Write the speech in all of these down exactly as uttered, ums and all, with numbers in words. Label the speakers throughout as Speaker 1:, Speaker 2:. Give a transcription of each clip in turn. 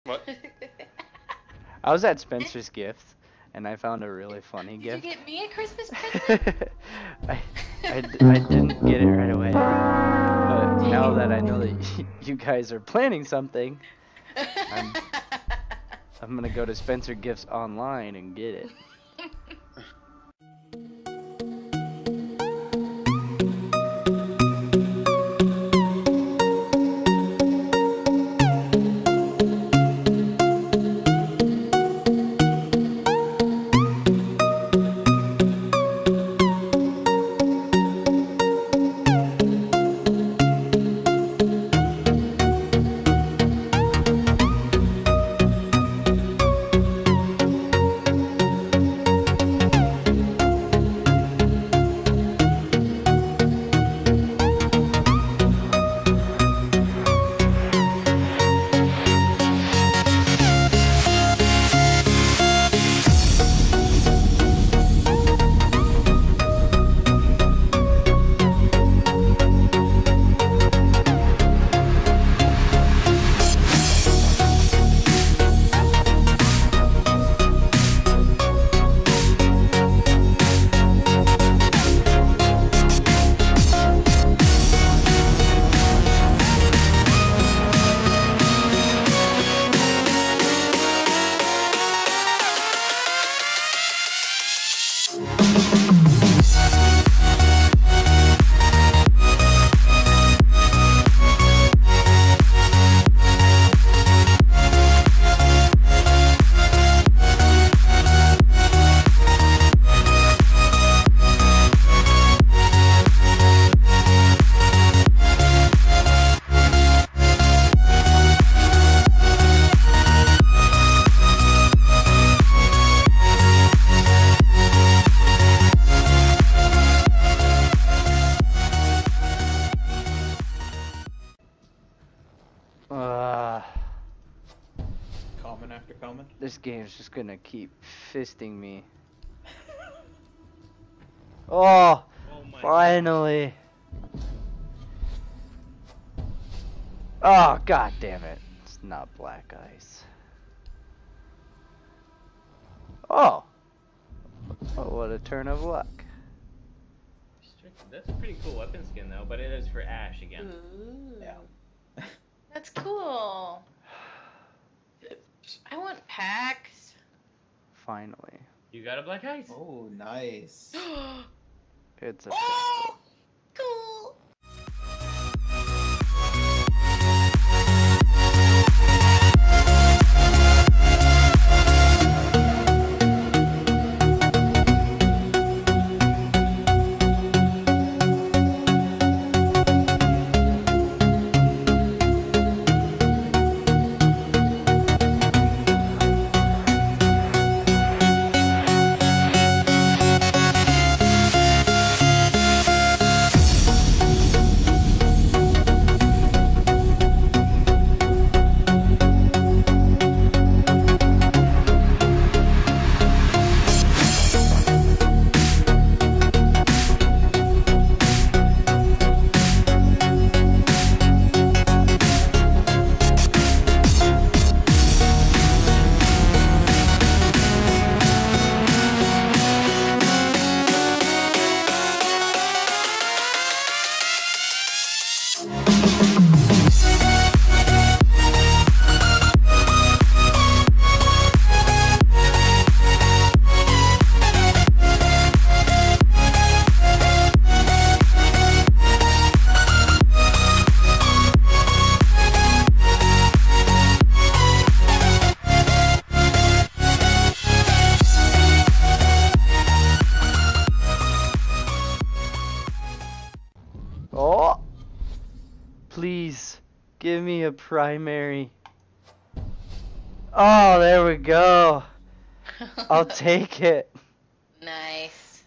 Speaker 1: What?
Speaker 2: I was at Spencer's Gifts, and I found a really funny
Speaker 3: Did
Speaker 2: gift.
Speaker 3: you get me a Christmas present?
Speaker 2: I, I, d I didn't get it right away, but now that I know that you guys are planning something, I'm, I'm gonna go to Spencer Gifts online and get it. Uh,
Speaker 1: Comment after comment.
Speaker 2: this game's just gonna keep fisting me. Oh,
Speaker 4: Oh my
Speaker 2: finally. Oh, god damn it. It's not black ice. Oh. Oh, what a turn of luck.
Speaker 4: That's a pretty cool weapon skin though, but it is for Ash again.
Speaker 3: Ooh.
Speaker 1: Yeah.
Speaker 3: That's cool. I want packs.
Speaker 2: Finally.
Speaker 4: You got a black ice?
Speaker 1: Oh, nice.
Speaker 2: It's a
Speaker 3: Oh, cool.
Speaker 2: Oh! Please, give me a primary. Oh, there we go. I'll take it.
Speaker 3: Nice.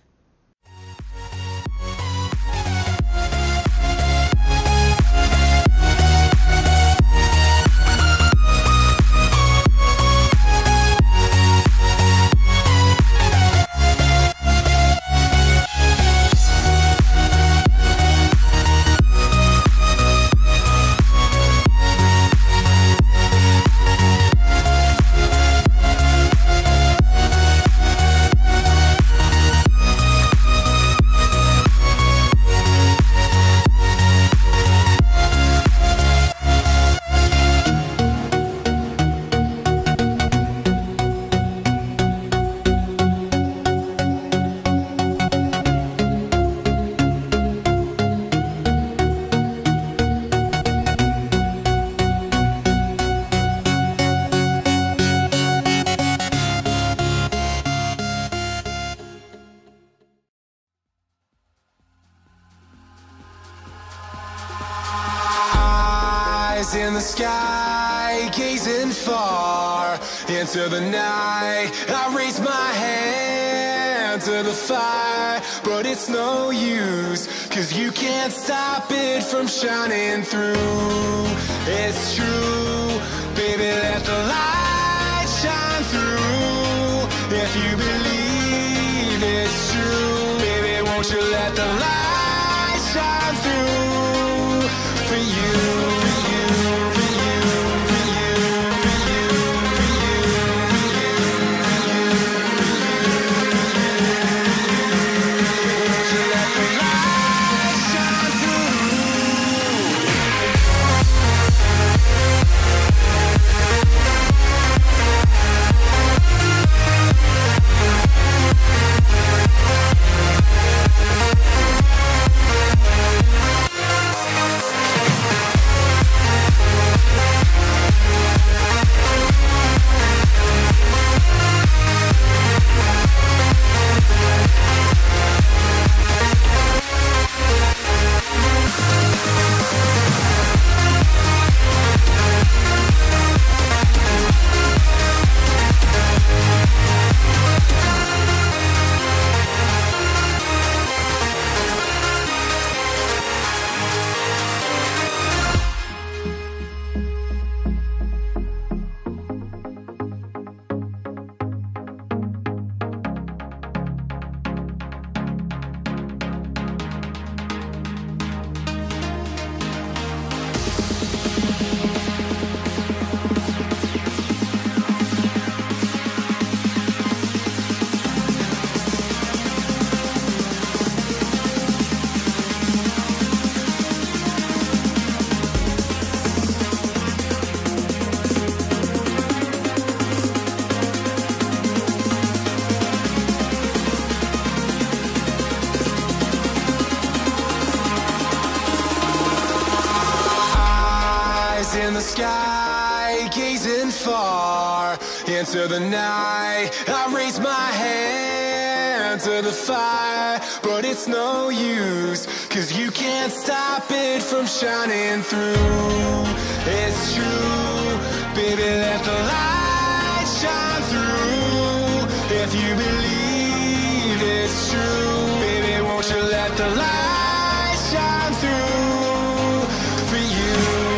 Speaker 5: Eyes in the sky, gazing far into the night. I raise my hand to the fire, but it's no use, 'cause you can't stop it from shining through. It's true, baby, let the light shine through. If you believe it's true, baby, won't you let the light shine through for you, for you, for you, for you, for you, for you, for you, won't you let the light shine through? In the sky, gazing far into the night. I raise my hand to the fire, but it's no use, 'cause you can't stop it from shining through. It's true, baby, let the light shine through. If you believe it's true, baby, won't you let the light shine through for you.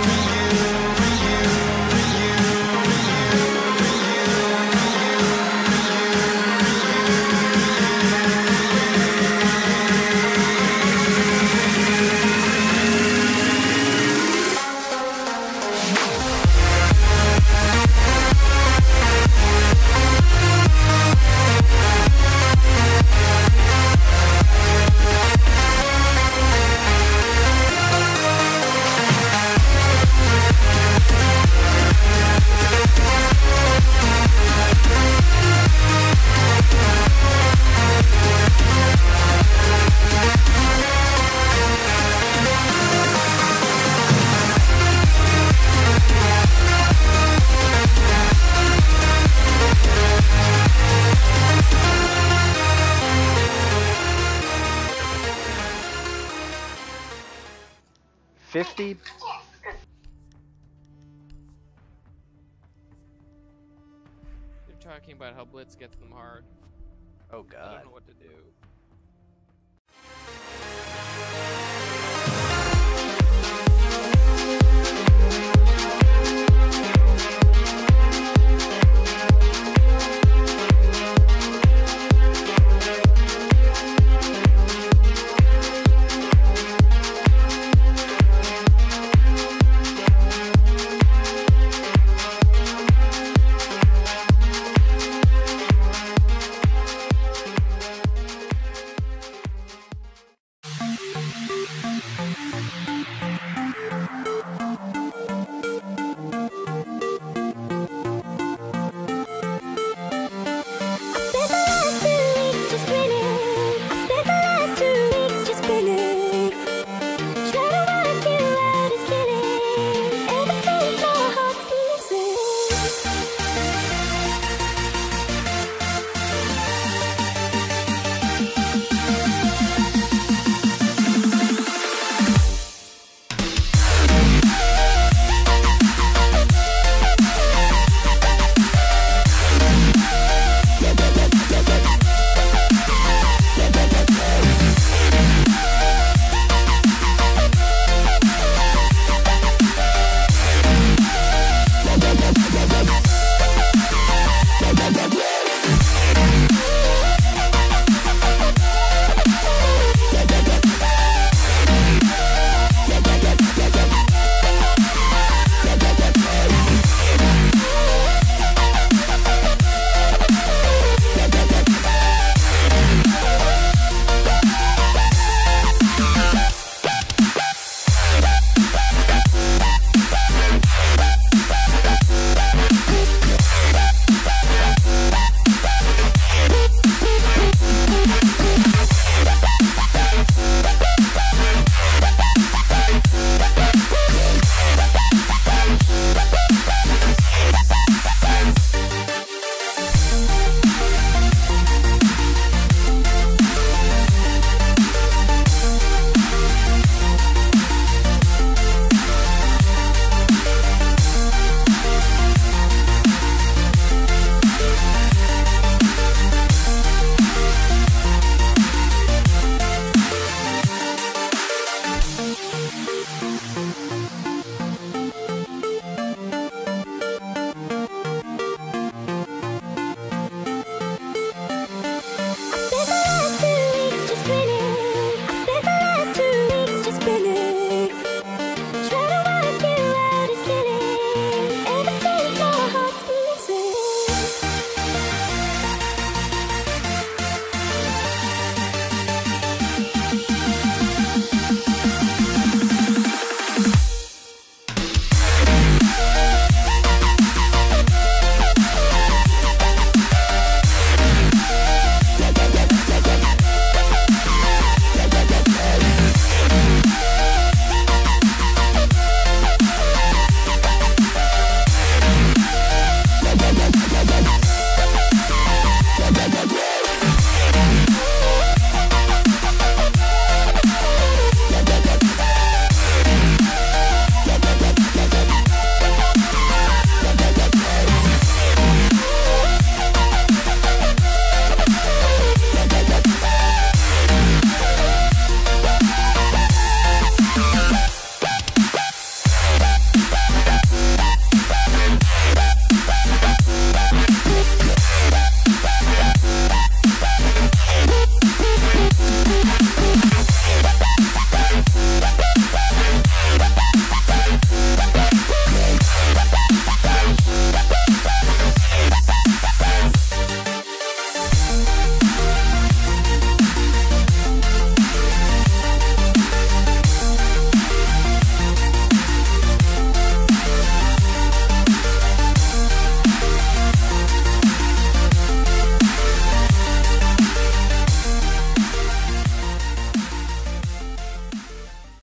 Speaker 2: Fifty.
Speaker 6: They're talking about how Blitz gets them hard.
Speaker 2: Oh
Speaker 6: I
Speaker 2: God.
Speaker 6: don't know what to do.
Speaker 5: We'll be right back. Thank